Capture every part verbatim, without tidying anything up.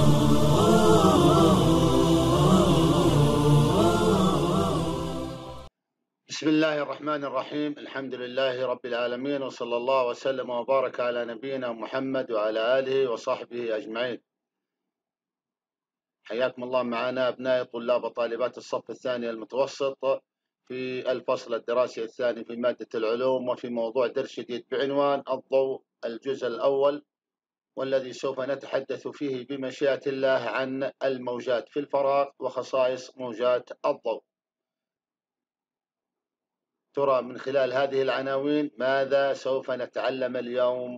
بسم الله الرحمن الرحيم. الحمد لله رب العالمين، وصلى الله وسلم وبارك على نبينا محمد وعلى آله وصحبه أجمعين. حياكم الله معنا أبناء طلاب وطالبات الصف الثاني المتوسط في الفصل الدراسي الثاني في مادة العلوم، وفي موضوع درس جديد بعنوان الضوء، الجزء الأول، والذي سوف نتحدث فيه بمشيئة الله عن الموجات في الفراغ وخصائص موجات الضوء. ترى من خلال هذه العناوين ماذا سوف نتعلم اليوم؟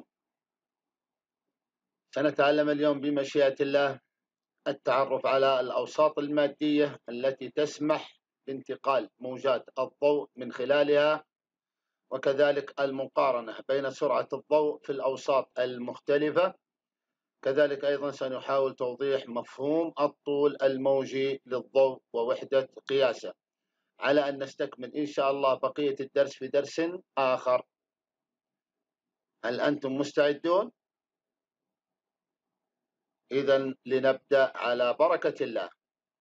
سنتعلم اليوم بمشيئة الله التعرف على الأوساط المادية التي تسمح بانتقال موجات الضوء من خلالها، وكذلك المقارنة بين سرعة الضوء في الأوساط المختلفة. كذلك أيضا سنحاول توضيح مفهوم الطول الموجي للضوء ووحدة قياسه، على أن نستكمل إن شاء الله بقية الدرس في درس آخر. هل أنتم مستعدون؟ إذن لنبدأ على بركة الله.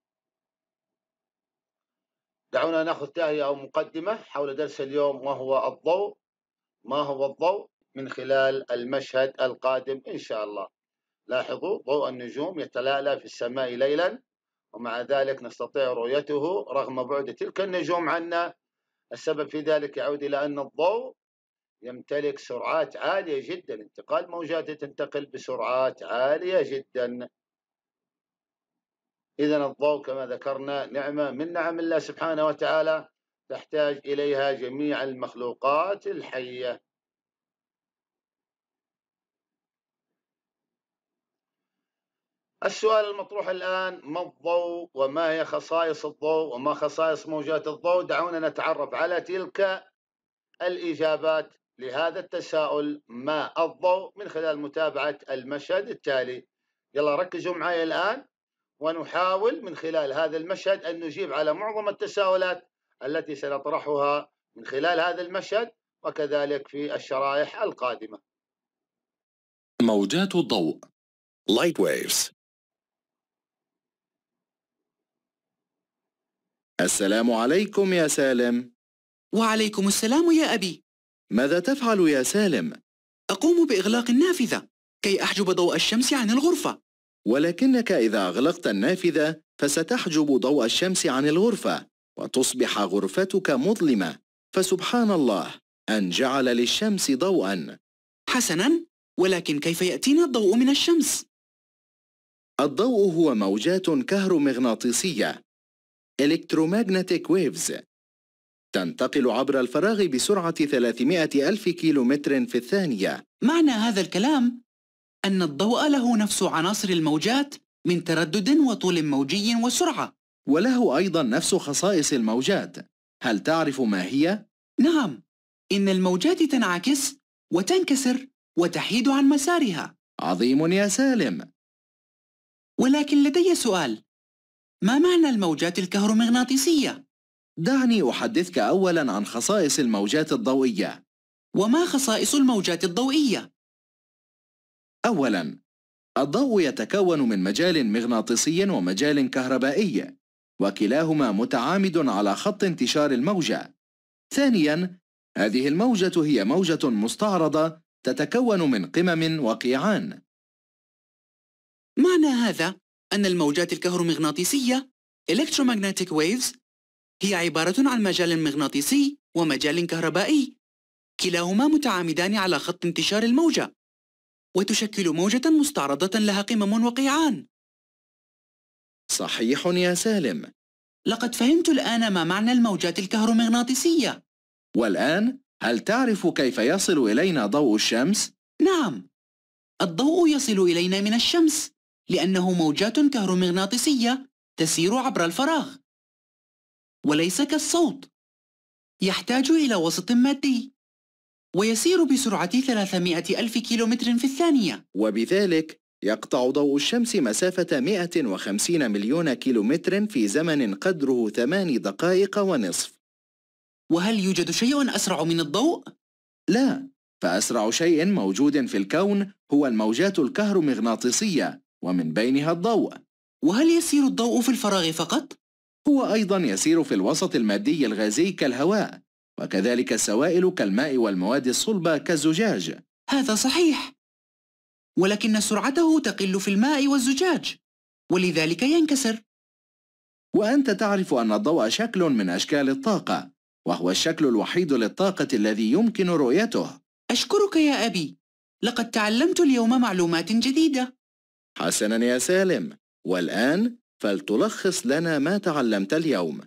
دعونا نأخذ تهيئة أو مقدمة حول درس اليوم، وهو الضوء. ما هو الضوء؟ من خلال المشهد القادم إن شاء الله. لاحظوا ضوء النجوم يتلألأ في السماء ليلا، ومع ذلك نستطيع رؤيته رغم بعد تلك النجوم عنا. السبب في ذلك يعود إلى أن الضوء يمتلك سرعات عالية جدا، انتقال موجاته تنتقل بسرعات عالية جدا. إذن الضوء كما ذكرنا نعمة من نعم الله سبحانه وتعالى، تحتاج إليها جميع المخلوقات الحية. السؤال المطروح الآن: ما الضوء؟ وما هي خصائص الضوء؟ وما خصائص موجات الضوء؟ دعونا نتعرف على تلك الإجابات لهذا التساؤل ما الضوء من خلال متابعة المشهد التالي. يلا ركزوا معي الآن، ونحاول من خلال هذا المشهد أن نجيب على معظم التساؤلات التي سنطرحها من خلال هذا المشهد، وكذلك في الشرائح القادمة. موجات الضوء Light Waves. السلام عليكم يا سالم. وعليكم السلام يا أبي. ماذا تفعل يا سالم؟ أقوم بإغلاق النافذة كي أحجب ضوء الشمس عن الغرفة. ولكنك إذا أغلقت النافذة فستحجب ضوء الشمس عن الغرفة، وتصبح غرفتك مظلمة، فسبحان الله أن جعل للشمس ضوءا. حسنا، ولكن كيف يأتينا الضوء من الشمس؟ الضوء هو موجات كهرومغناطيسية Electromagnetic Waves، تنتقل عبر الفراغ بسرعة ثلاثمائة ألف كيلومتر في الثانية. معنى هذا الكلام أن الضوء له نفس عناصر الموجات من تردد وطول موجي وسرعة، وله أيضا نفس خصائص الموجات. هل تعرف ما هي؟ نعم، إن الموجات تنعكس وتنكسر وتحيد عن مسارها. عظيم يا سالم. ولكن لدي سؤال: ما معنى الموجات الكهرومغناطيسية؟ دعني أحدثك أولا عن خصائص الموجات الضوئية. وما خصائص الموجات الضوئية؟ أولا، الضوء يتكون من مجال مغناطيسي ومجال كهربائي، وكلاهما متعامد على خط انتشار الموجة. ثانيا، هذه الموجة هي موجة مستعرضة تتكون من قمم وقيعان. معنى هذا أن الموجات الكهرومغناطيسية Electromagnetic Waves هي عبارة عن مجال مغناطيسي ومجال كهربائي، كلاهما متعامدان على خط انتشار الموجة، وتشكل موجة مستعرضة لها قمم وقيعان. صحيح يا سالم. لقد فهمت الآن ما معنى الموجات الكهرومغناطيسية. والآن هل تعرف كيف يصل إلينا ضوء الشمس؟ نعم، الضوء يصل إلينا من الشمس لأنه موجات كهرومغناطيسية تسير عبر الفراغ، وليس كالصوت، يحتاج إلى وسط مادي ويسير بسرعة ثلاثمائة ألف كيلومتر في الثانية، وبذلك يقطع ضوء الشمس مسافة مئة وخمسين مليون كيلومتر في زمن قدره ثمان دقائق ونصف. وهل يوجد شيء أسرع من الضوء؟ لا، فأسرع شيء موجود في الكون هو الموجات الكهرومغناطيسية ومن بينها الضوء. وهل يسير الضوء في الفراغ فقط؟ هو أيضا يسير في الوسط المادي الغازي كالهواء، وكذلك السوائل كالماء والمواد الصلبة كالزجاج. هذا صحيح، ولكن سرعته تقل في الماء والزجاج، ولذلك ينكسر. وأنت تعرف أن الضوء شكل من أشكال الطاقة، وهو الشكل الوحيد للطاقة الذي يمكن رؤيته. أشكرك يا أبي، لقد تعلمت اليوم معلومات جديدة. حسنا يا سالم، والآن فلتلخص لنا ما تعلمت اليوم.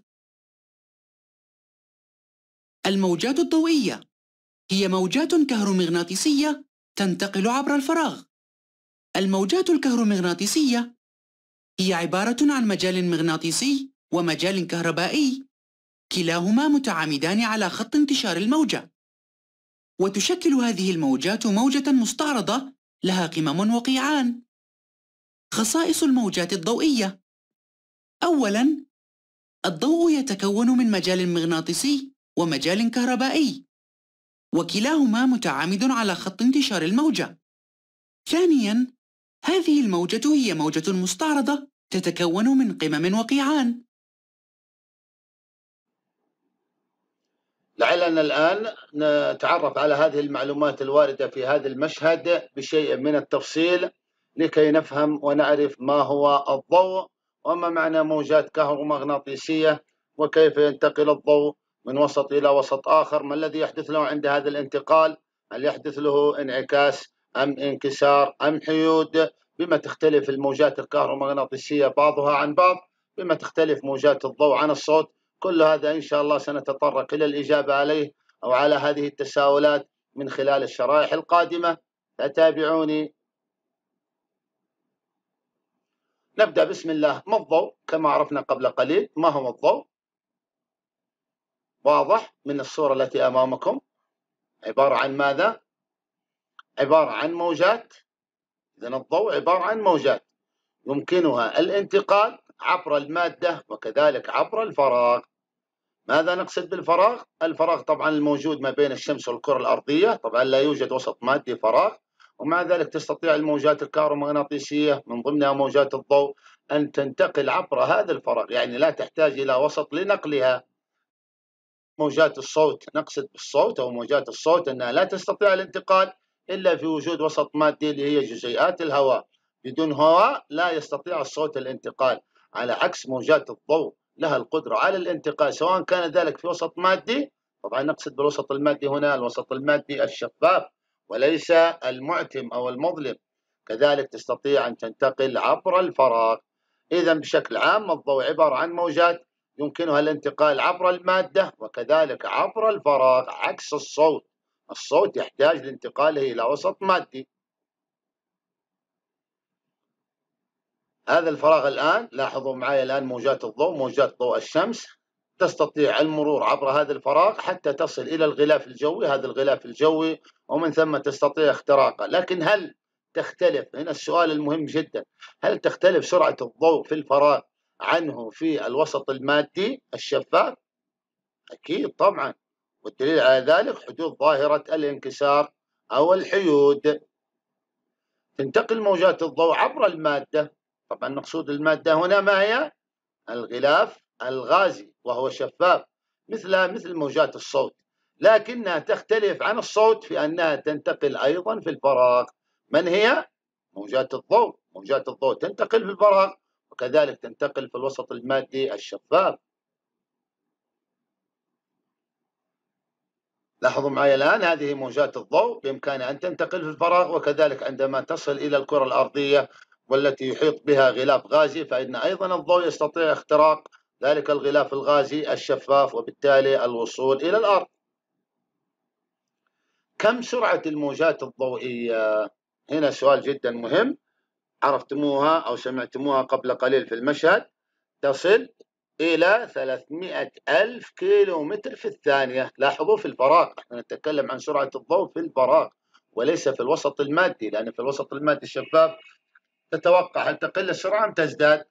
الموجات الضوئية هي موجات كهرومغناطيسية تنتقل عبر الفراغ. الموجات الكهرومغناطيسية هي عبارة عن مجال مغناطيسي ومجال كهربائي، كلاهما متعامدان على خط انتشار الموجة، وتشكل هذه الموجات موجة مستعرضة لها قمم وقيعان. خصائص الموجات الضوئية: أولاً، الضوء يتكون من مجال مغناطيسي ومجال كهربائي، وكلاهما متعامد على خط انتشار الموجة. ثانياً، هذه الموجة هي موجة مستعرضة تتكون من قمم وقيعان. لعلنا الآن نتعرف على هذه المعلومات الواردة في هذا المشهد بشيء من التفصيل لكي نفهم ونعرف ما هو الضوء وما معنى موجات كهرومغناطيسية، وكيف ينتقل الضوء من وسط إلى وسط آخر، ما الذي يحدث له عند هذا الانتقال، هل يحدث له انعكاس أم انكسار أم حيود، بما تختلف الموجات الكهرومغناطيسية بعضها عن بعض، بما تختلف موجات الضوء عن الصوت. كل هذا إن شاء الله سنتطرق إلى الإجابة عليه أو على هذه التساؤلات من خلال الشرائح القادمة، فتابعوني. نبدأ بسم الله. ما الضوء؟ كما عرفنا قبل قليل، ما هو الضوء؟ واضح من الصورة التي أمامكم، عبارة عن ماذا؟ عبارة عن موجات. إذن الضوء عبارة عن موجات يمكنها الانتقال عبر المادة وكذلك عبر الفراغ. ماذا نقصد بالفراغ؟ الفراغ طبعا الموجود ما بين الشمس والكرة الأرضية، طبعا لا يوجد وسط مادي فراغ، ومع ذلك تستطيع الموجات الكهرومغناطيسية من ضمنها موجات الضوء أن تنتقل عبر هذا الفراغ، يعني لا تحتاج إلى وسط لنقلها. موجات الصوت، نقصد بالصوت أو موجات الصوت أنها لا تستطيع الانتقال إلا في وجود وسط مادي اللي هي جزيئات الهواء. بدون هواء لا يستطيع الصوت الانتقال، على عكس موجات الضوء لها القدرة على الانتقال سواء كان ذلك في وسط مادي، طبعا نقصد بالوسط المادي هنا الوسط المادي الشفاف وليس المعتم أو المظلم، كذلك تستطيع أن تنتقل عبر الفراغ. إذا بشكل عام الضوء عبارة عن موجات يمكنها الانتقال عبر المادة وكذلك عبر الفراغ، عكس الصوت. الصوت يحتاج لانتقاله إلى وسط مادي. هذا الفراغ الآن، لاحظوا معي الآن موجات الضوء، موجات ضوء الشمس تستطيع المرور عبر هذا الفراغ حتى تصل إلى الغلاف الجوي، هذا الغلاف الجوي، ومن ثم تستطيع اختراقه. لكن هل تختلف، هنا السؤال المهم جدا، هل تختلف سرعة الضوء في الفراغ عنه في الوسط المادي الشفاف؟ أكيد طبعا، والدليل على ذلك حدوث ظاهرة الانكسار أو الحيود. تنتقل موجات الضوء عبر المادة، طبعا مقصود المادة هنا ما هي؟ الغلاف الغازي وهو شفاف مثل مثل موجات الصوت، لكنها تختلف عن الصوت في أنها تنتقل أيضا في الفراغ. من هي؟ موجات الضوء. موجات الضوء تنتقل في الفراغ وكذلك تنتقل في الوسط المادي الشفاف. لاحظوا معي الآن، هذه موجات الضوء بإمكانها أن تنتقل في الفراغ، وكذلك عندما تصل إلى الكرة الأرضية والتي يحيط بها غلاف غازي فإن أيضا الضوء يستطيع اختراق ذلك الغلاف الغازي الشفاف وبالتالي الوصول إلى الأرض. كم سرعة الموجات الضوئية؟ هنا سؤال جدا مهم، عرفتموها أو سمعتموها قبل قليل في المشهد، تصل إلى ثلاثمئة ألف كيلو متر في الثانية. لاحظوا في الفراغ، نحن نتكلم عن سرعة الضوء في الفراغ وليس في الوسط المادي، لأن في الوسط المادي الشفاف تتوقع هل تقل السرعة أم تزداد؟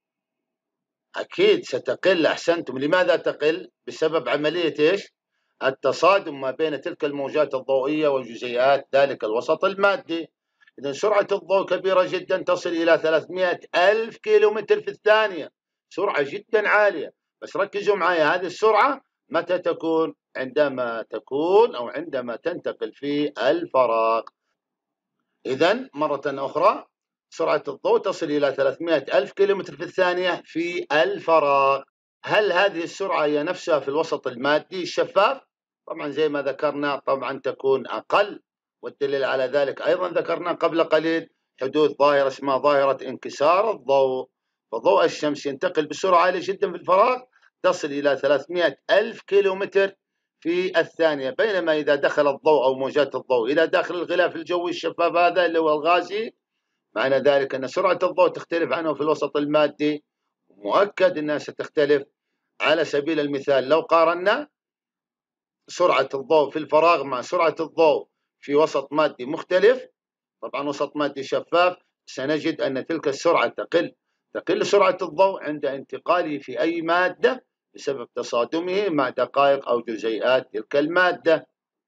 أكيد ستقل، أحسنتم. لماذا تقل؟ بسبب عملية إيش؟ التصادم ما بين تلك الموجات الضوئية وجزيئات ذلك الوسط المادي. إذا سرعة الضوء كبيرة جدا، تصل إلى ثلاثمائة ألف كيلومتر في الثانية، سرعة جدا عالية. بس ركزوا معي، هذه السرعة متى تكون؟ عندما تكون أو عندما تنتقل في الفراغ. إذا مرة أخرى، سرعة الضوء تصل إلى ثلاثمائة ألف كيلومتر في الثانية في الفراغ. هل هذه السرعة هي نفسها في الوسط المادي الشفاف؟ طبعا زي ما ذكرنا طبعا تكون أقل، والدليل على ذلك أيضا ذكرنا قبل قليل حدوث ظاهرة اسمها ظاهرة انكسار الضوء. فضوء الشمس ينتقل بسرعة عالية جدا في الفراغ، تصل إلى ثلاثمائة ألف كيلومتر في الثانية، بينما إذا دخل الضوء أو موجات الضوء إلى داخل الغلاف الجوي الشفاف هذا اللي هو الغازي، معنى ذلك أن سرعة الضوء تختلف عنه في الوسط المادي، مؤكد أنها ستختلف. على سبيل المثال لو قارنا سرعة الضوء في الفراغ مع سرعة الضوء في وسط مادي مختلف، طبعا وسط مادي شفاف، سنجد أن تلك السرعة تقل تقل سرعة الضوء عند انتقاله في أي مادة بسبب تصادمه مع دقائق أو جزيئات تلك المادة.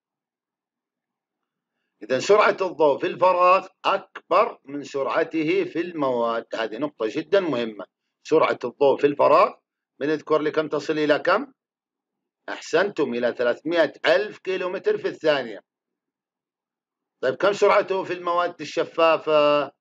إذا سرعة الضوء في الفراغ أكبر من سرعته في المواد، هذه نقطة جدا مهمة. سرعة الضوء في الفراغ بنذكر لكم تصل إلى كم؟ أحسنتم، إلى ثلاثمائة ألف كيلومتر في الثانية. طيب كم سرعته في المواد الشفافة؟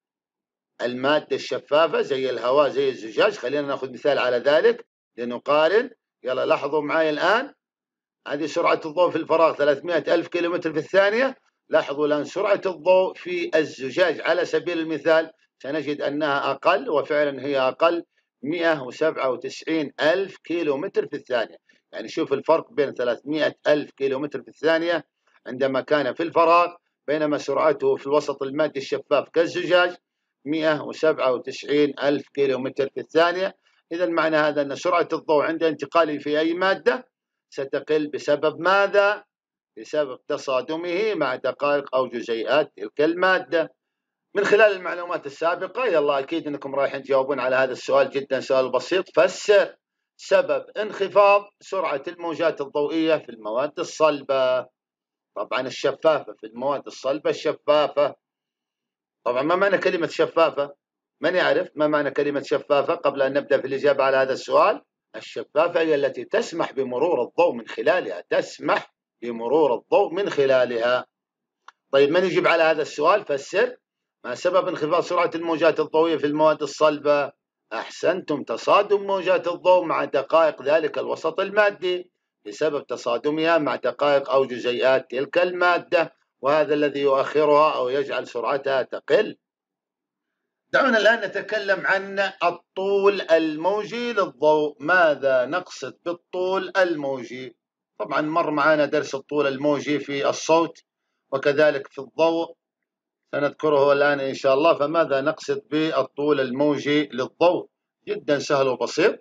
المادة الشفافة زي الهواء زي الزجاج، خلينا نأخذ مثال على ذلك لنقارن. يلا لاحظوا معي الآن، هذه سرعة الضوء في الفراغ ثلاثمائة ألف كيلومتر في الثانية. لاحظوا الآن سرعة الضوء في الزجاج على سبيل المثال سنجد أنها أقل، وفعلا هي أقل، مئة وسبعة وتسعين ألف كيلومتر في الثانية. يعني شوف الفرق بين ثلاثمائة ألف كيلومتر في الثانية عندما كان في الفراغ، بينما سرعته في الوسط المادي الشفاف كالزجاج مئة وسبعة وتسعين ألف كيلومتر في الثانية. إذا معنى هذا أن سرعة الضوء عند انتقاله في أي مادة ستقل بسبب ماذا؟ بسبب تصادمه مع دقائق أو جزيئات تلك المادة. من خلال المعلومات السابقة يلا أكيد أنكم رايحين تجاوبون على هذا السؤال، جدا سؤال بسيط. فسر سبب انخفاض سرعة الموجات الضوئية في المواد الصلبة. طبعا الشفافة، في المواد الصلبة الشفافة. طبعا ما معنى كلمة شفافة؟ من يعرف ما معنى كلمة شفافة قبل أن نبدأ في الإجابة على هذا السؤال؟ الشفافة هي التي تسمح بمرور الضوء من خلالها، تسمح بمرور الضوء من خلالها. طيب من يجيب على هذا السؤال؟ فسر ما سبب انخفاض سرعة الموجات الضوئية في المواد الصلبة؟ أحسنتم، تصادم موجات الضوء مع دقائق ذلك الوسط المادي بسبب تصادمها مع دقائق أو جزيئات تلك المادة، وهذا الذي يؤخرها أو يجعل سرعتها تقل. دعونا الآن نتكلم عن الطول الموجي للضوء. ماذا نقصد بالطول الموجي؟ طبعا مر معنا درس الطول الموجي في الصوت وكذلك في الضوء، سنذكره الآن إن شاء الله. فماذا نقصد بالطول الموجي للضوء؟ جدا سهل وبسيط.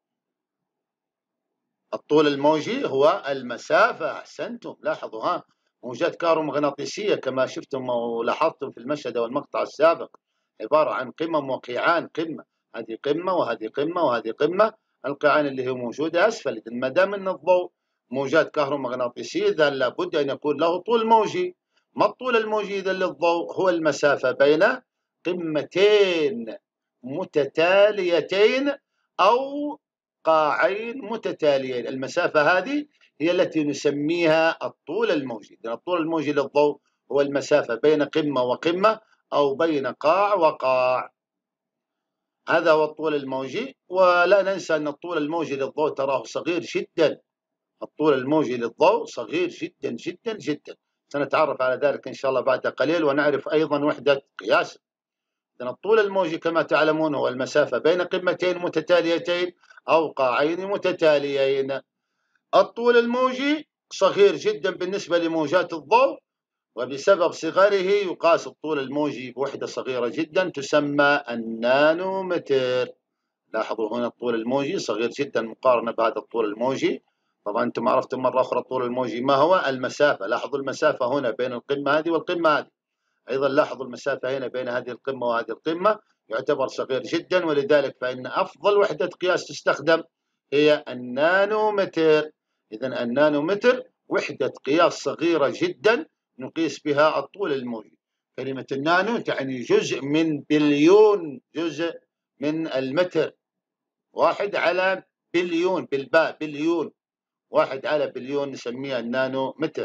الطول الموجي هو المسافة، أحسنتم. لاحظوا ها، موجات كهرومغناطيسية كما شفتم ولاحظتم في المشهد والمقطع السابق عبارة عن قمم وقيعان. قمة، هذه قمة وهذه قمة وهذه قمة، القيعان اللي هي موجودة أسفل. إذن ما دام أن الضوء موجات كهرومغناطيسية إذا لابد أن يكون له طول موجي. ما الطول الموجي إذا للضوء؟ هو المسافة بين قمتين متتاليتين أو قاعين متتاليين. المسافة هذه هي التي نسميها الطول الموجي. إذن الطول الموجي للضوء هو المسافة بين قمة وقمة أو بين قاع وقاع، هذا هو الطول الموجي. ولا ننسى أن الطول الموجي للضوء تراه صغير جدا. الطول الموجي للضوء صغير جدا جدا جدا، سنتعرف على ذلك إن شاء الله بعد قليل ونعرف أيضا وحدة قياس. إذن الطول الموجي كما تعلمون هو المسافة بين قمتين متتاليتين أو قاعين متتاليين. الطول الموجي صغير جدا بالنسبة لموجات الضوء، وبسبب صغره يقاس الطول الموجي بوحدة صغيرة جدا تسمى النانومتر. لاحظوا هنا الطول الموجي صغير جدا مقارنة بهذا الطول الموجي. طبعا أنتم عرفتم مرة أخرى الطول الموجي ما هو؟ المسافة. لاحظوا المسافة هنا بين القمة هذه والقمة هذه، أيضا لاحظوا المسافة هنا بين هذه القمة وهذه القمة يعتبر صغير جدا، ولذلك فإن أفضل وحدة قياس تستخدم هي النانومتر. إذا النانومتر وحدة قياس صغيرة جدا نقيس بها الطول الموجي. كلمة النانو تعني جزء من بليون جزء من المتر. واحد على بليون بالباء، بليون، واحد على بليون نسميها النانو متر.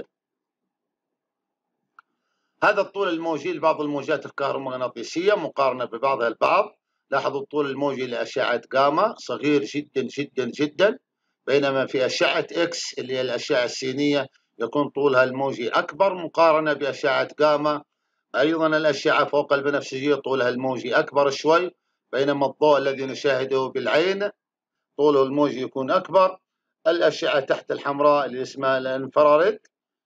هذا الطول الموجي لبعض الموجات الكهرومغناطيسية مقارنة ببعضها البعض. لاحظوا الطول الموجي لأشعة جاما صغير جدا جدا جدا، بينما في أشعة إكس اللي هي الأشعة السينية يكون طولها الموجي أكبر مقارنة بأشعة جاما. أيضا الأشعة فوق البنفسجية طولها الموجي أكبر شوي، بينما الضوء الذي نشاهده بالعين طوله الموجي يكون أكبر. الأشعة تحت الحمراء اللي اسمها الانفراريد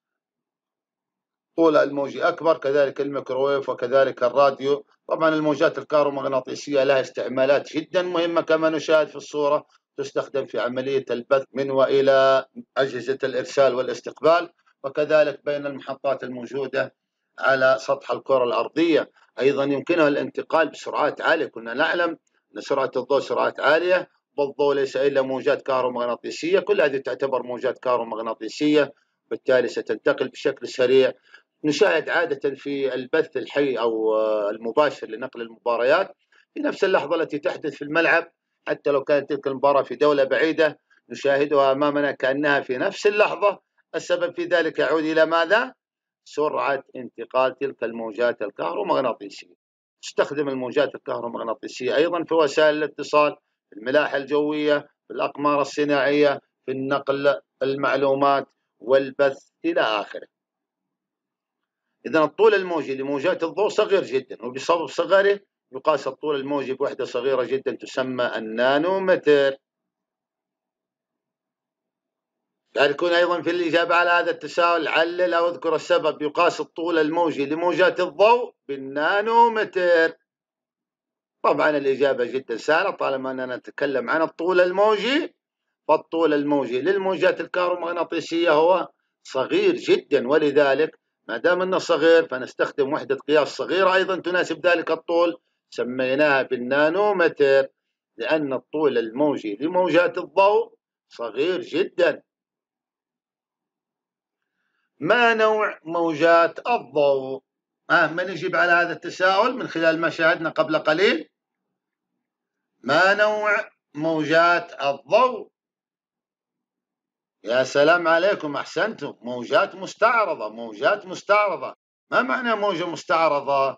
طولها الموجي أكبر، كذلك الميكروويف وكذلك الراديو. طبعا الموجات الكهرومغناطيسية لها استعمالات جدا مهمة كما نشاهد في الصورة، تستخدم في عملية البث من وإلى أجهزة الإرسال والاستقبال، وكذلك بين المحطات الموجودة على سطح الكرة الأرضية. أيضا يمكنها الانتقال بسرعات عالية، كنا نعلم أن سرعة الضوء سرعات عالية، والضوء ليس إلا موجات كهرومغناطيسية، كل هذه تعتبر موجات كهرومغناطيسية، بالتالي ستنتقل بشكل سريع. نشاهد عادة في البث الحي أو المباشر لنقل المباريات في نفس اللحظة التي تحدث في الملعب، حتى لو كانت تلك المباراة في دولة بعيدة نشاهدها أمامنا كأنها في نفس اللحظة. السبب في ذلك يعود إلى ماذا؟ سرعة انتقال تلك الموجات الكهرومغناطيسية. تستخدم الموجات الكهرومغناطيسية أيضا في وسائل الاتصال، في الملاحة الجوية، في الأقمار الصناعية، في النقل المعلومات والبث إلى آخره. إذا الطول الموجي لموجات الضوء صغير جدا، وبسبب صغره يقاس الطول الموجي بوحدة صغيرة جدا تسمى النانومتر. شاركونا أيضا في الإجابة على هذا التساؤل، علل أو اذكر السبب يقاس الطول الموجي لموجات الضوء بالنانومتر. طبعا الإجابة جدا سهلة، طالما أننا نتكلم عن الطول الموجي فالطول الموجي للموجات الكهرومغناطيسية هو صغير جدا، ولذلك ما دام انه صغير فنستخدم وحدة قياس صغيرة ايضا تناسب ذلك الطول، سميناها بالنانومتر، لان الطول الموجي لموجات الضوء صغير جدا. ما نوع موجات الضوء؟ آه من يجيب على هذا التساؤل من خلال ما شاهدنا قبل قليل؟ ما نوع موجات الضوء؟ يا سلام عليكم، أحسنتم، موجات مستعرضة. موجات مستعرضة. ما معنى موجة مستعرضة؟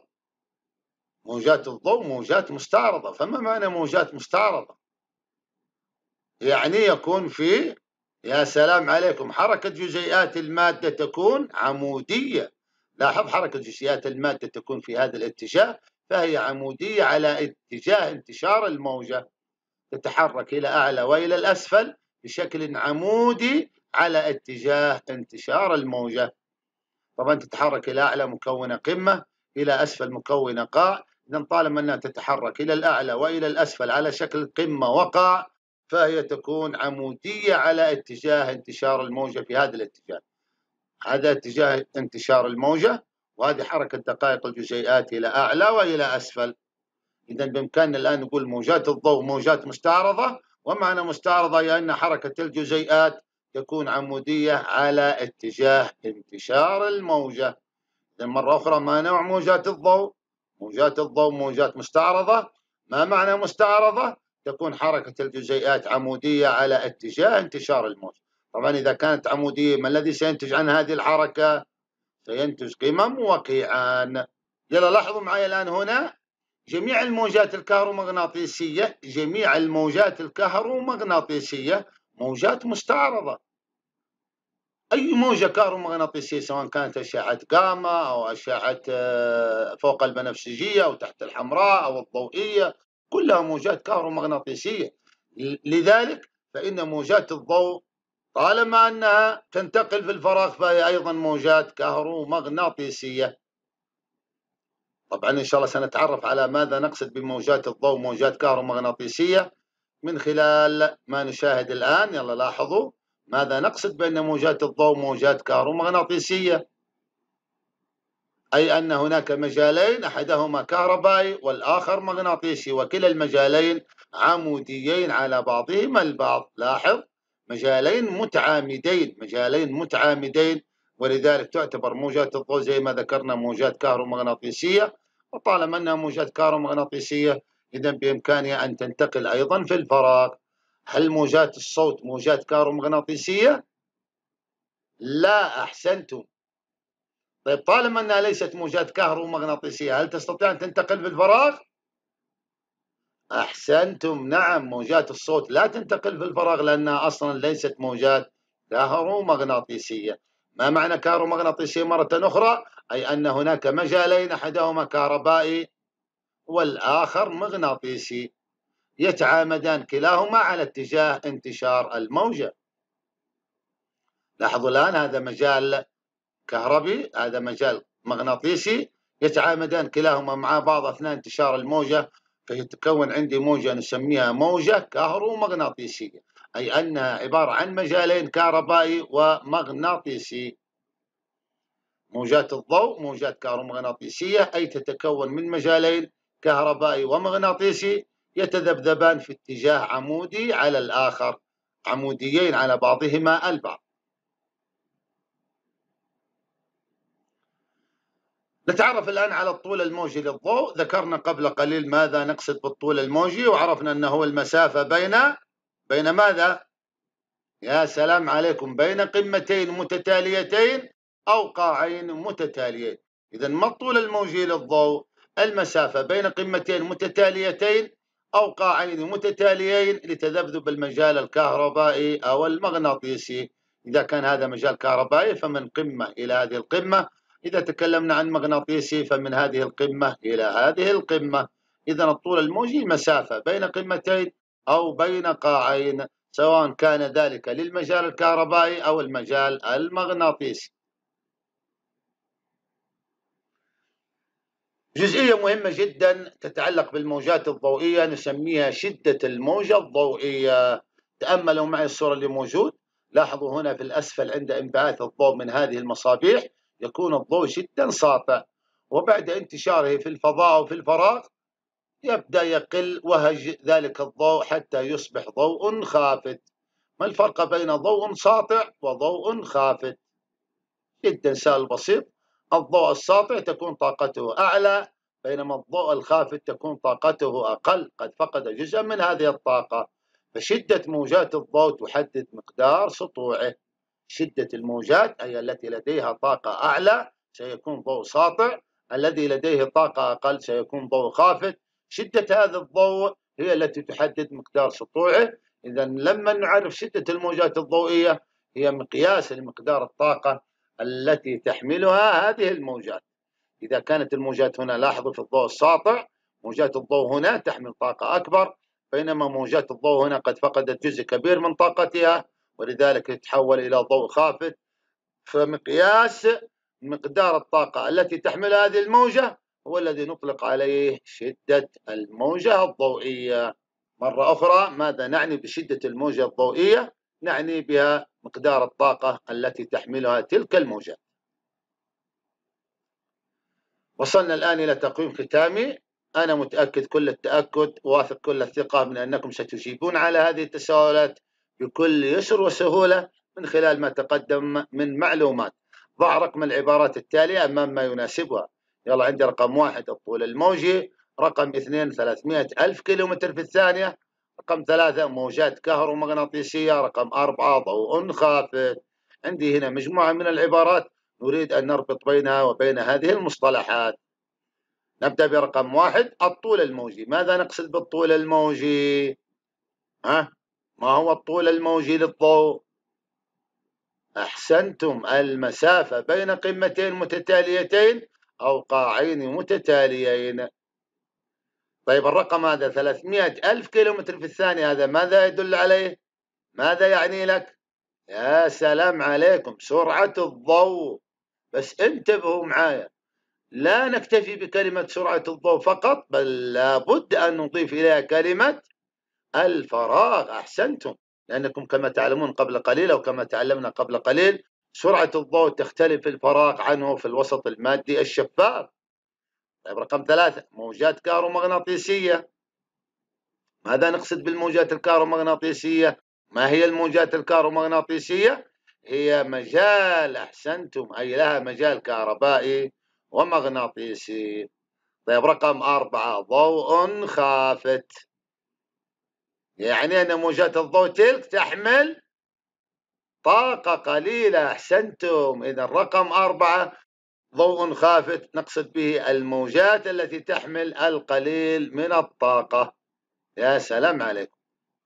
موجات الضوء موجات مستعرضة. فما معنى موجات مستعرضة؟ يعني يكون في، يا سلام عليكم، حركة جزيئات المادة تكون عمودية. لاحظ حركة جزيئات المادة تكون في هذا الاتجاه، فهي عمودية على اتجاه انتشار الموجة، تتحرك إلى أعلى وإلى الأسفل بشكل عمودي على اتجاه انتشار الموجة. طبعا تتحرك إلى أعلى مكونة قمة، إلى أسفل مكونة قاع. إذا طالما أنها تتحرك إلى الأعلى وإلى الأسفل على شكل قمة وقاع فهي تكون عمودية على اتجاه انتشار الموجة في هذا الاتجاه. هذا اتجاه انتشار الموجة، وهذه حركة دقائق الجزيئات إلى أعلى وإلى أسفل. إذا بإمكاننا الآن نقول موجات الضوء موجات مستعرضة، ومعنى مستعرضة هي أن حركة الجزيئات تكون عمودية على اتجاه انتشار الموجة. إذا مرة أخرى، ما نوع موجات الضوء؟ موجات الضوء موجات مستعرضة. ما معنى مستعرضة؟ تكون حركة الجزيئات عمودية على اتجاه انتشار الموجة. طبعا إذا كانت عمودية ما الذي سينتج عن هذه الحركة؟ سينتج قمم وقيعان. يلا لاحظوا معي الآن هنا جميع الموجات الكهرومغناطيسية، جميع الموجات الكهرومغناطيسية موجات مستعرضة. أي موجة كهرومغناطيسية سواء كانت أشعة جاما أو أشعة فوق البنفسجية أو تحت الحمراء أو الضوئية، كلها موجات كهرومغناطيسية. لذلك فإن موجات الضوء طالما أنها تنتقل في الفراغ فهي أيضا موجات كهرومغناطيسية. طبعا إن شاء الله سنتعرف على ماذا نقصد بموجات الضوء موجات كهرومغناطيسية من خلال ما نشاهد الآن. يلا لاحظوا ماذا نقصد بأن موجات الضوء موجات كهرومغناطيسية، أي أن هناك مجالين، أحدهما كهربائي والآخر مغناطيسي، وكلا المجالين عموديين على بعضهما البعض. لاحظ، مجالين متعامدين، مجالين متعامدين، ولذلك تعتبر موجات الضوء زي ما ذكرنا موجات كهرومغناطيسية، وطالما أنها موجات كهرومغناطيسية إذا بإمكانها أن تنتقل أيضا في الفراغ. هل موجات الصوت موجات كهرومغناطيسية؟ لا، أحسنتم. طيب طالما أنها ليست موجات كهرومغناطيسية هل تستطيع أن تنتقل في الفراغ؟ أحسنتم، نعم، موجات الصوت لا تنتقل في الفراغ لأنها أصلا ليست موجات كهرومغناطيسية. ما معنى كهرومغناطيسية مرة أخرى؟ أي أن هناك مجالين أحدهما كهربائي والآخر مغناطيسي يتعامدان كلاهما على اتجاه انتشار الموجة. لاحظوا الآن هذا مجال كهربي، هذا مجال مغناطيسي، يتعامدان كلاهما مع بعض أثناء انتشار الموجة، فيتكون عندي موجة نسميها موجة كهرومغناطيسية، أي أنها عبارة عن مجالين كهربائي ومغناطيسي. موجات الضوء موجات كهرومغناطيسية، أي تتكون من مجالين كهربائي ومغناطيسي يتذبذبان في اتجاه عمودي على الآخر، عموديين على بعضهما البعض. نتعرف الآن على الطول الموجي للضوء. ذكرنا قبل قليل ماذا نقصد بالطول الموجي، وعرفنا أنه هو المسافة بين بين ماذا؟ يا سلام عليكم، بين قمتين متتاليتين أو قاعين متتاليين. إذا ما الطول الموجي للضوء؟ المسافة بين قمتين متتاليتين أو قاعين متتاليين لتذبذب المجال الكهربائي أو المغناطيسي. إذا كان هذا مجال كهربائي فمن قمة إلى هذه القمة، إذا تكلمنا عن مغناطيسي فمن هذه القمة إلى هذه القمة. إذا الطول الموجي مسافة بين قمتين أو بين قاعين، سواء كان ذلك للمجال الكهربائي أو المجال المغناطيسي. جزئية مهمة جدا تتعلق بالموجات الضوئية نسميها شدة الموجة الضوئية. تأملوا معي الصورة اللي موجود. لاحظوا هنا في الأسفل عند انبعاث الضوء من هذه المصابيح يكون الضوء جدا ساطع، وبعد انتشاره في الفضاء أو في الفراغ يبدأ يقل وهج ذلك الضوء حتى يصبح ضوء خافت. ما الفرق بين ضوء ساطع وضوء خافت؟ جدا سهل بسيط. الضوء الساطع تكون طاقته أعلى، بينما الضوء الخافت تكون طاقته أقل، قد فقد جزءا من هذه الطاقة. فشدة موجات الضوء تحدد مقدار سطوعه. شدة الموجات أي التي لديها طاقة أعلى سيكون ضوء ساطع، الذي لديه طاقة أقل سيكون ضوء خافت. شدة هذا الضوء هي التي تحدد مقدار سطوعه. إذا لما نعرف شدة الموجات الضوئية هي مقياس لمقدار الطاقة التي تحملها هذه الموجات. إذا كانت الموجات هنا، لاحظوا في الضوء الساطع موجات الضوء هنا تحمل طاقة أكبر، بينما موجات الضوء هنا قد فقدت جزء كبير من طاقتها ولذلك تتحول إلى ضوء خافت. فمقياس مقدار الطاقة التي تحمل هذه الموجة هو الذي نطلق عليه شدة الموجة الضوئية. مرة أخرى، ماذا نعني بشدة الموجة الضوئية؟ نعني بها مقدار الطاقة التي تحملها تلك الموجات. وصلنا الآن إلى تقويم ختامي. أنا متأكد كل التأكد، واثق كل الثقة من أنكم ستجيبون على هذه التساؤلات بكل يسر وسهولة من خلال ما تقدم من معلومات. ضع رقم العبارات التالية أمام ما يناسبها. يلا، عندي رقم واحد الطول الموجي، رقم اثنين ثلاثمائة ألف كيلومتر في الثانية، رقم ثلاثة موجات كهرومغناطيسية، رقم أربعة ضوء خافت. عندي هنا مجموعة من العبارات نريد أن نربط بينها وبين هذه المصطلحات. نبدأ برقم واحد الطول الموجي. ماذا نقصد بالطول الموجي؟ ها؟ ما هو الطول الموجي للضوء؟ أحسنتم، المسافة بين قمتين متتاليتين أو قاعين متتاليين. طيب الرقم هذا ثلاثمائة ألف كيلومتر في الثانية، هذا ماذا يدل عليه؟ ماذا يعني لك؟ يا سلام عليكم، سرعة الضوء. بس انتبهوا معايا، لا نكتفي بكلمة سرعة الضوء فقط، بل لابد أن نضيف إليها كلمة الفراغ. أحسنتم، لأنكم كما تعلمون قبل قليل أو كما تعلمنا قبل قليل سرعة الضوء تختلف في الفراغ عنه في الوسط المادي الشفاف. طيب رقم ثلاثة موجات كهرومغناطيسية. ماذا نقصد بالموجات الكهرومغناطيسية؟ ما هي الموجات الكهرومغناطيسية؟ هي مجال، أحسنتم، أي لها مجال كهربائي ومغناطيسي. طيب رقم أربعة، ضوء خافت، يعني أن موجات الضوء تلك تحمل طاقة قليلة. أحسنتم، إذا رقم أربعة ضوء خافت نقصد به الموجات التي تحمل القليل من الطاقة. يا سلام عليكم.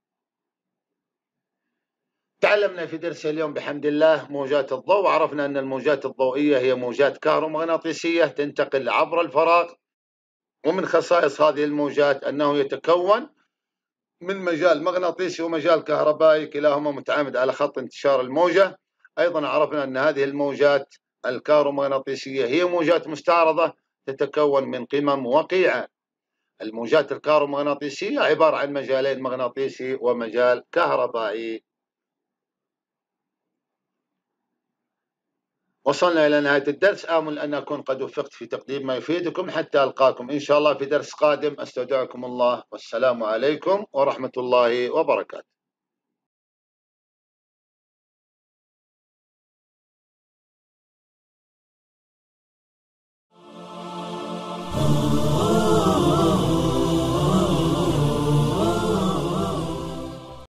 تعلمنا في درس اليوم بحمد الله موجات الضوء، وعرفنا أن الموجات الضوئية هي موجات كهرومغناطيسية تنتقل عبر الفراغ، ومن خصائص هذه الموجات أنه يتكون من مجال مغناطيسي ومجال كهربائي كلاهما متعامد على خط انتشار الموجة. أيضا عرفنا أن هذه الموجات الكهرومغناطيسية هي موجات مستعرضة تتكون من قمم وقيعان. الموجات الكهرومغناطيسية عبارة عن مجالين مغناطيسي ومجال كهربائي. وصلنا إلى نهاية الدرس، آمل أن أكون قد وفقت في تقديم ما يفيدكم. حتى ألقاكم إن شاء الله في درس قادم، أستودعكم الله، والسلام عليكم ورحمة الله وبركاته.